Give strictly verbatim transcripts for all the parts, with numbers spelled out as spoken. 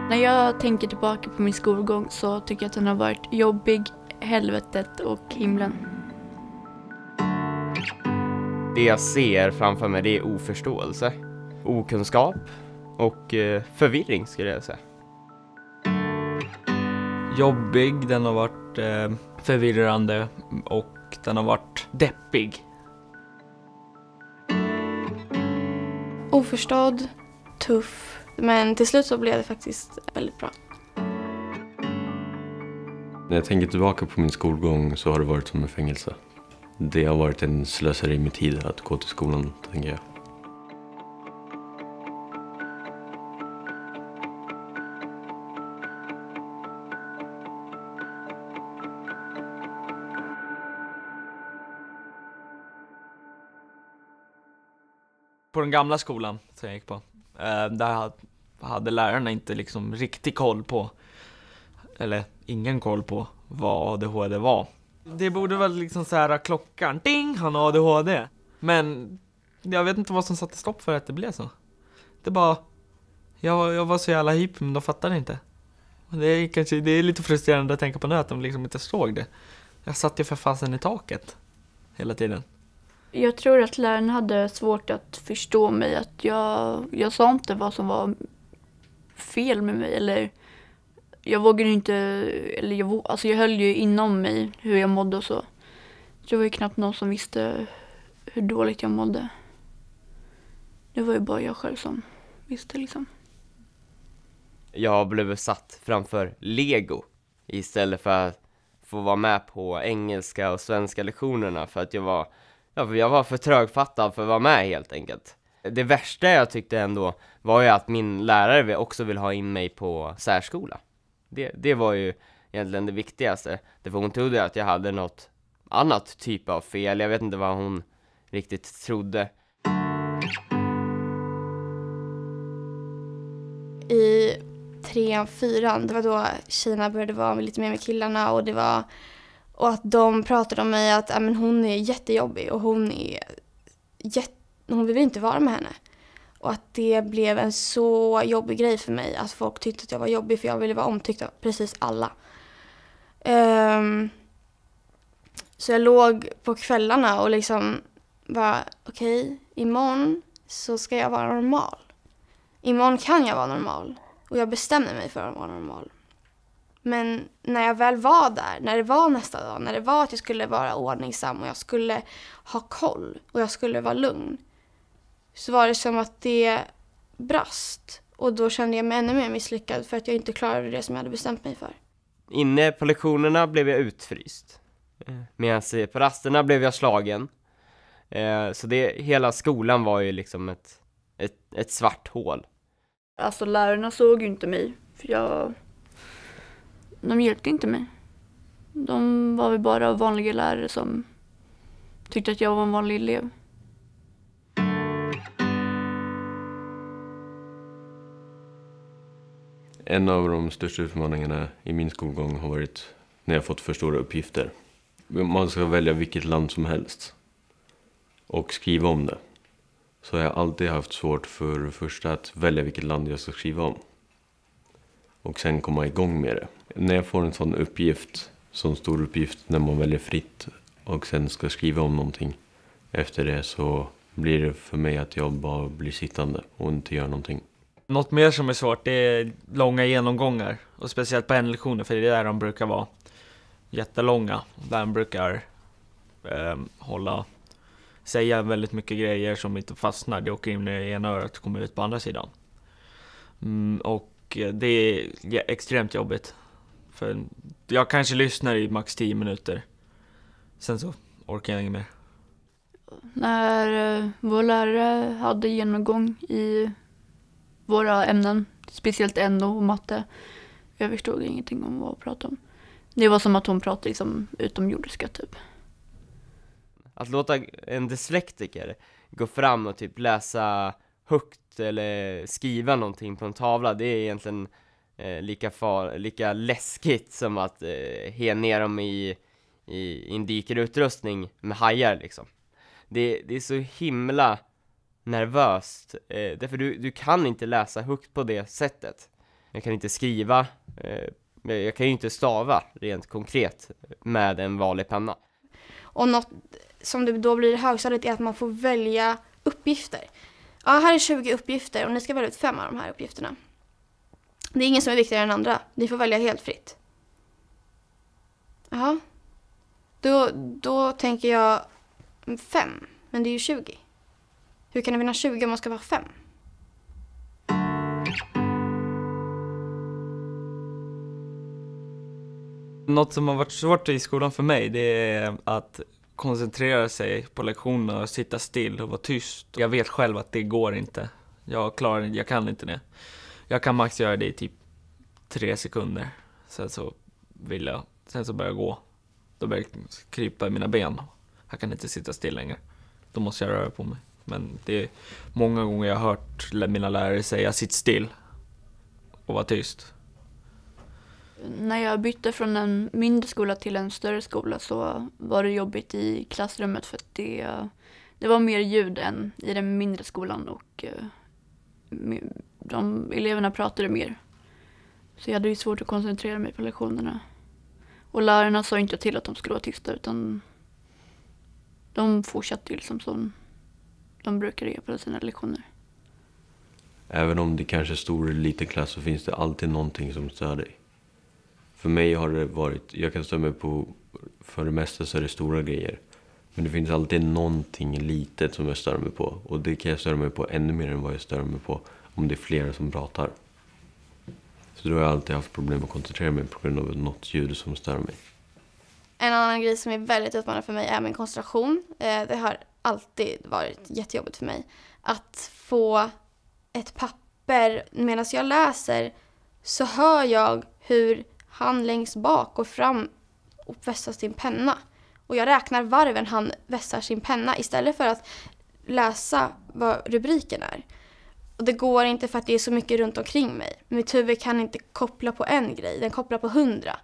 När jag tänker tillbaka på min skolgång så tycker jag att den har varit jobbig, helvetet och himlen. Det jag ser framför mig, det är oförståelse, okunskap och eh, förvirring skulle jag säga. Jobbig, den har varit eh, förvirrande och den har varit deppig. Oförstådd, tuff, men till slut så blev det faktiskt väldigt bra. När jag tänker tillbaka på min skolgång så har det varit som en fängelse. Det har varit en slöseri med tid att gå till skolan, tänker jag. På den gamla skolan som jag gick på, eh, där hade lärarna inte liksom riktig koll på, eller ingen koll på vad A D H D var. Det borde väl liksom så här klockan, ding, han har A D H D. Men jag vet inte vad som satte stopp för att det blev så. Det bara, jag, jag var så jävla hyp, men de fattade inte. Och det är kanske, det är lite frustrerande att tänka på nu att de liksom inte såg det. Jag satt ju för fasen i taket hela tiden. Jag tror att läraren hade svårt att förstå mig, att jag, jag sa inte vad som var fel med mig, eller jag vågade inte, eller jag, alltså jag höll ju inom mig hur jag mådde och så. Det var ju knappt någon som visste hur dåligt jag mådde. Det var ju bara jag själv som visste liksom. Jag blev satt framför Lego istället för att få vara med på engelska och svenska lektionerna för att jag var, ja, för jag var för trögfattad för att vara med helt enkelt. Det värsta jag tyckte ändå var ju att min lärare också vill ha in mig på särskola. Det, det var ju egentligen det viktigaste. Därför hon trodde att jag hade något annat typ av fel. Jag vet inte vad hon riktigt trodde. I trean, fyran, det var då Kina började vara lite mer med killarna och det var, och att de pratade om mig att äh, men hon är jättejobbig och hon är jätte, hon vill inte vara med henne. Och att det blev en så jobbig grej för mig att folk tyckte att jag var jobbig för jag ville vara omtyckt av precis alla. Um, så jag låg på kvällarna och liksom bara okej, okay, imorgon så ska jag vara normal. Imorgon kan jag vara normal. Och jag bestämde mig för att vara normal. Men när jag väl var där, när det var nästa dag, när det var att jag skulle vara ordningsam och jag skulle ha koll och jag skulle vara lugn, så var det som att det brast. Och då kände jag mig ännu mer misslyckad för att jag inte klarade det som jag hade bestämt mig för. Inne på lektionerna blev jag utfryst. Medan på rasterna blev jag slagen. Så det, hela skolan var ju liksom ett, ett, ett svart hål. Alltså lärarna såg ju inte mig, för jag, de hjälpte inte mig. De var väl bara vanliga lärare som tyckte att jag var en vanlig elev. En av de största utmaningarna i min skolgång har varit när jag fått för stora uppgifter. Man ska välja vilket land som helst och skriva om det. Så jag har alltid haft svårt för det första att välja vilket land jag ska skriva om. Och sen komma igång med det. När jag får en sån uppgift, sån stor uppgift när man väljer fritt och sen ska skriva om någonting efter det, så blir det för mig att jag bara blir sittande och inte gör någonting. Något mer som är svårt, det är långa genomgångar. Och speciellt på en lektioner, för det är där de brukar vara jättelånga. Där de brukar eh, hålla, säga väldigt mycket grejer som inte fastnar. Det åker in i ena örat och kommer ut på andra sidan. Mm, och det är extremt jobbigt. För jag kanske lyssnar i max tio minuter. Sen så orkar jag inget mer. När eh, vår lärare hade genomgång i våra ämnen, speciellt N O och matte, jag förstod ingenting om vad hon pratade om. Det var som att hon pratade liksom utomjordiska typ. Att låta en dyslektiker gå fram och typ läsa högt eller skriva någonting på en tavla, det är egentligen eh, lika, far, lika läskigt som att eh, he ner dem i, i, i en dykerutrustning med hajar liksom. Det, det är så himla nervöst, eh, därför du, du kan inte läsa högt på det sättet. jag kan inte skriva, eh, jag kan ju inte stava rent konkret med en vanlig penna. Och något som det då blir i högstadiet är att man får välja uppgifter. Ja, här är tjugo uppgifter och ni ska välja ut fem av de här uppgifterna. Det är ingen som är viktigare än andra. Ni får välja helt fritt. Ja. Då, då tänker jag fem, men det är ju tjugo. Hur kan det vinna tjugo om man ska vara fem? Något som har varit svårt i skolan för mig, det är att koncentrera sig på lektionerna och sitta still och vara tyst. Jag vet själv att det går inte. Jag klarar inte, jag kan inte det. Jag kan max göra det i typ tre sekunder. Sen så vill jag, sen så börjar jag gå. Då börjar jag krypa i mina ben. Jag kan inte sitta still längre. Då måste jag röra på mig. Men det är många gånger jag har hört mina lärare säga sitt still och var tyst. När jag bytte från en mindre skola till en större skola så var det jobbigt i klassrummet för att det, det var mer ljud än i den mindre skolan och de eleverna pratade mer. Så jag hade ju svårt att koncentrera mig på lektionerna. Och lärarna sa inte till att de skulle vara tysta utan de fortsatte liksom som de brukade göra på sina lektioner. Även om det kanske är stor eller liten klass så finns det alltid någonting som stör dig. För mig har det varit, jag kan stå med på, för det mesta så är det stora grejer. Men det finns alltid någonting litet som jag stör mig på. Och det kan jag störa mig på ännu mer än vad jag stör mig på om det är flera som pratar. Så då har jag alltid haft problem att koncentrera mig på grund av något ljud som stör mig. En annan grej som är väldigt utmanande för mig är min koncentration. Det har alltid varit jättejobbigt för mig. Att få ett papper medan jag läser så hör jag hur han längst bak går fram och vässar sin penna. Och jag räknar varven han vässar sin penna istället för att läsa vad rubriken är. Och det går inte för att det är så mycket runt omkring mig. Mitt huvud kan inte koppla på en grej, den kopplar på hundra.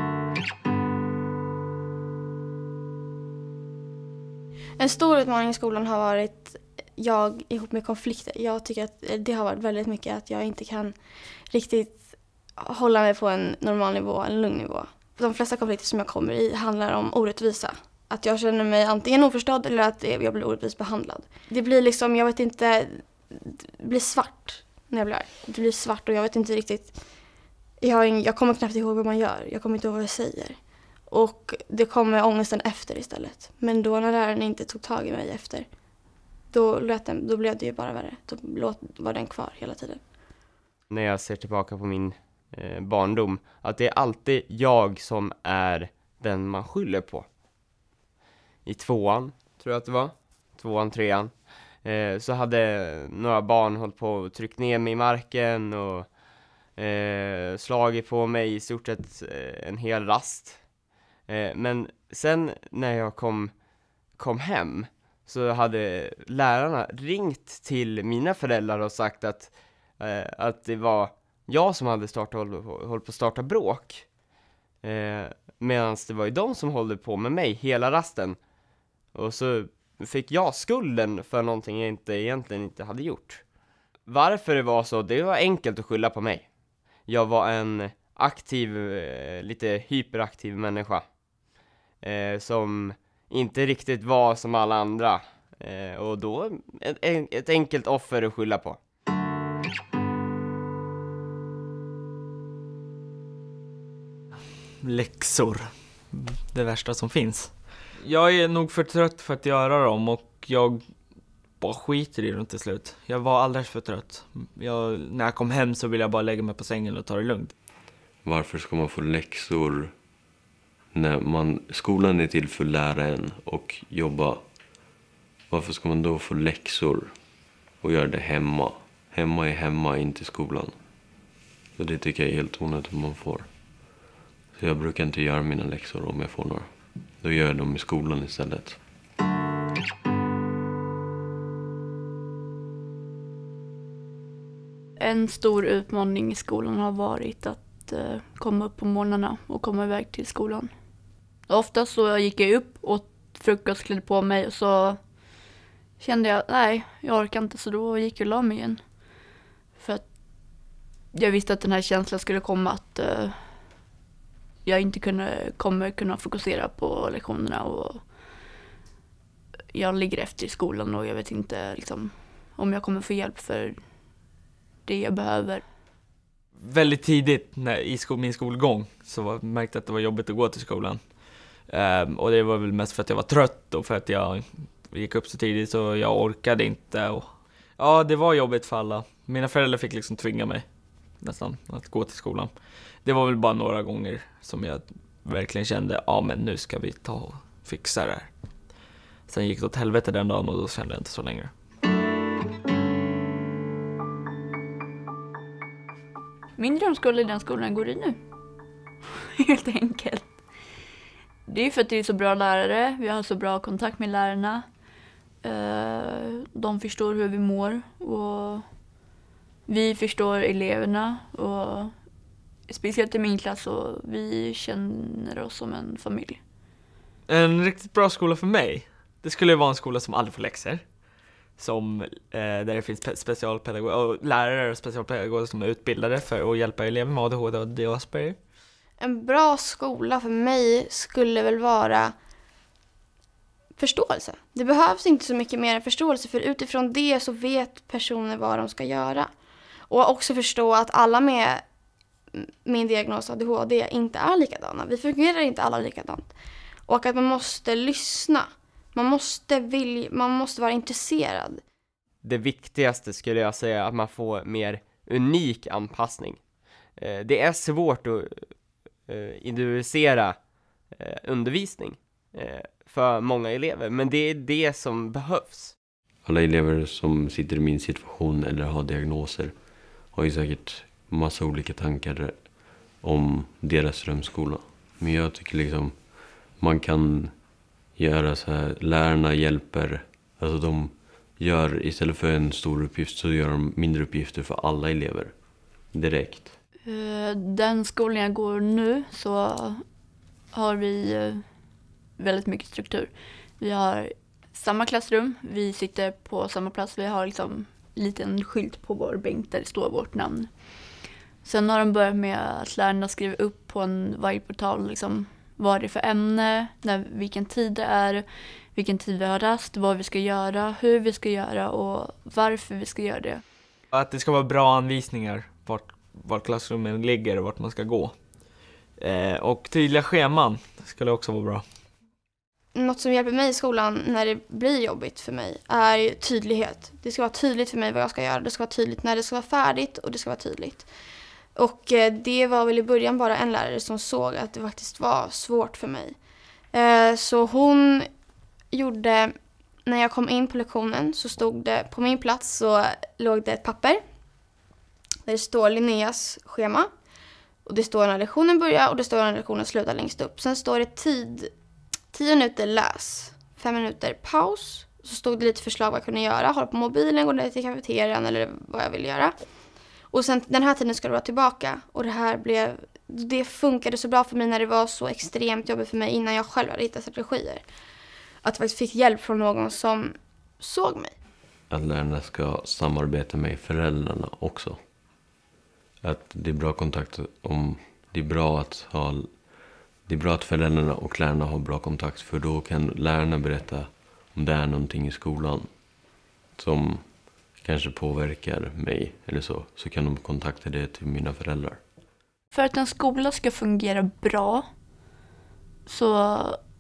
En stor utmaning i skolan har varit jag ihop med konflikter. Jag tycker att det har varit väldigt mycket att jag inte kan riktigt hålla mig på en normal nivå, en lugn nivå. De flesta konflikter som jag kommer i handlar om orättvisa. Att jag känner mig antingen oförstådd eller att jag blir orättvist behandlad. Det blir liksom, jag vet inte, det blir svart när jag blir arg. Det blir svart och jag vet inte riktigt, jag, har ing, jag kommer knappt ihåg vad man gör. Jag kommer inte ihåg vad jag säger. Och det kommer ångesten efter istället. Men då när läraren inte tog tag i mig efter, då, lät den, då blev det ju bara värre. Då låt, var den kvar hela tiden. När jag ser tillbaka på min eh, barndom, att det är alltid jag som är den man skyller på. I tvåan, tror jag att det var. Tvåan, trean. Eh, så hade några barn hållit på och tryckt ner mig i marken och eh, slagit på mig i stort sett eh, en hel rast. Eh, men sen när jag kom, kom hem så hade lärarna ringt till mina föräldrar och sagt att, eh, att det var jag som hade startat, hållit håll på att starta bråk. Eh, Medan det var ju de som håller på med mig hela rasten. Och så fick jag skulden för någonting jag inte, egentligen inte hade gjort. Varför det var så, det var enkelt att skylla på mig. Jag var en aktiv, eh, lite hyperaktiv människa. Eh, som inte riktigt var som alla andra. Eh, och då ett, ett enkelt offer att skylla på. Läxor. Det värsta som finns. Jag är nog för trött för att göra dem och jag bara skiter i dem till slut. Jag var alldeles för trött. Jag, när jag kom hem så ville jag bara lägga mig på sängen och ta det lugnt. Varför ska man få läxor när man, skolan är till för att lära en och jobba? Varför ska man då få läxor och göra det hemma? Hemma är hemma, inte skolan. Så det tycker jag är helt onödigt om man får. Så jag brukar inte göra mina läxor om jag får några. Då gör jag dem i skolan istället. En stor utmaning i skolan har varit att eh, komma upp på morgnarna och komma iväg till skolan. Ofta så gick jag upp, åt frukost, klädde på mig och så kände jag nej, jag orkar inte, så då gick jag och la mig igen. För att jag visste att den här känslan skulle komma att uh, jag inte kunde, kommer kunna fokusera på lektionerna och jag ligger efter i skolan och jag vet inte liksom, om jag kommer få hjälp för det jag behöver. Väldigt tidigt när, i skol, min skolgång så var, märkte jag att det var jobbigt att gå till skolan. Um, och det var väl mest för att jag var trött och för att jag gick upp så tidigt så jag orkade inte. Och, ja, det var jobbigt för alla. Mina föräldrar fick liksom tvinga mig nästan att gå till skolan. Det var väl bara några gånger som jag verkligen kände, ja men nu ska vi ta och fixa det här. Sen gick det åt helvete den dagen och då kände jag inte så längre. Min drömskola är den skolan jag går i nu. Helt enkelt. Det är för att det är så bra lärare. Vi har så bra kontakt med lärarna. De förstår hur vi mår. Och vi förstår eleverna. Och speciellt i min klass. Och vi känner oss som en familj. En riktigt bra skola för mig. Det skulle vara en skola som aldrig får läxor. Som, eh, där det finns specialpedagoger och lärare och specialpedagoger som är utbildade för att hjälpa elever med A D H D och D O Asperger. En bra skola för mig skulle väl vara förståelse. Det behövs inte så mycket mer än förståelse, för utifrån det så vet personer vad de ska göra. Och också förstå att alla med min diagnos A D H D inte är likadana. Vi fungerar inte alla likadant. Och att man måste lyssna. Man måste vilja, man måste vara intresserad. Det viktigaste skulle jag säga är att man får mer unik anpassning. Det är svårt att individualisera undervisning för många elever, men det är det som behövs. Alla elever som sitter i min situation eller har diagnoser har ju säkert massa olika tankar om deras drömskola. Men jag tycker liksom man kan göra så här, lärarna hjälper, alltså de gör istället för en stor uppgift så gör de mindre uppgifter för alla elever direkt. Den skolan jag går nu så har vi väldigt mycket struktur. Vi har samma klassrum, vi sitter på samma plats, vi har liksom en liten skylt på vår bänk där det står vårt namn. Sen har de börjat med att lärarna skriver upp på en varje portal liksom vad det är för ämne, när, vilken tid det är, vilken tid vi har rast, vad vi ska göra, hur vi ska göra och varför vi ska göra det. Att det ska vara bra anvisningar vart, vart klassrummen ligger och vart man ska gå. Eh, och tydliga scheman skulle också vara bra. Något som hjälper mig i skolan när det blir jobbigt för mig är tydlighet. Det ska vara tydligt för mig vad jag ska göra. Det ska vara tydligt när det ska vara färdigt och det ska vara tydligt. Och det var väl i början bara en lärare som såg att det faktiskt var svårt för mig. Så hon gjorde, när jag kom in på lektionen så stod det, på min plats så låg det ett papper. Där det står Linneas schema. Och det står när lektionen börjar och det står när lektionen slutar längst upp. Sen står det tid, tio minuter läs, fem minuter paus. Så stod det lite förslag vad jag kunde göra. Hålla på mobilen, gå ner till kafeterian eller vad jag ville göra. Och sen den här tiden ska det vara tillbaka. Och det här blev, det funkade så bra för mig när det var så extremt jobbigt för mig innan jag själv hade hittat strategier. Att jag faktiskt fick hjälp från någon som såg mig. Att lärarna ska samarbeta med föräldrarna också. Att det är bra kontakt om, det är bra att ha, det är bra att föräldrarna och lärarna har bra kontakt. För då kan lärarna berätta om det är någonting i skolan som kanske påverkar mig eller så, så kan de kontakta det till mina föräldrar. För att en skola ska fungera bra så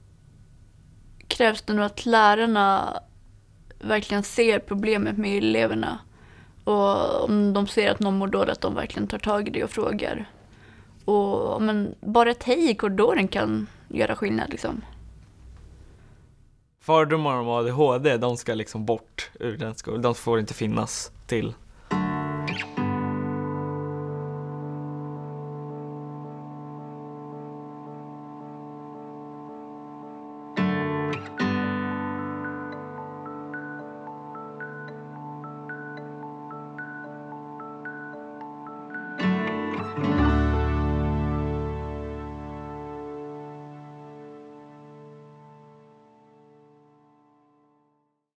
krävs det nog att lärarna verkligen ser problemet med eleverna. Och om de ser att någon mår dåligt, att de verkligen tar tag i det och frågar. Och men bara ett hej i korridoren kan göra skillnad liksom. Fördomar om A D H D, de ska liksom bort ur den skolan. De får inte finnas till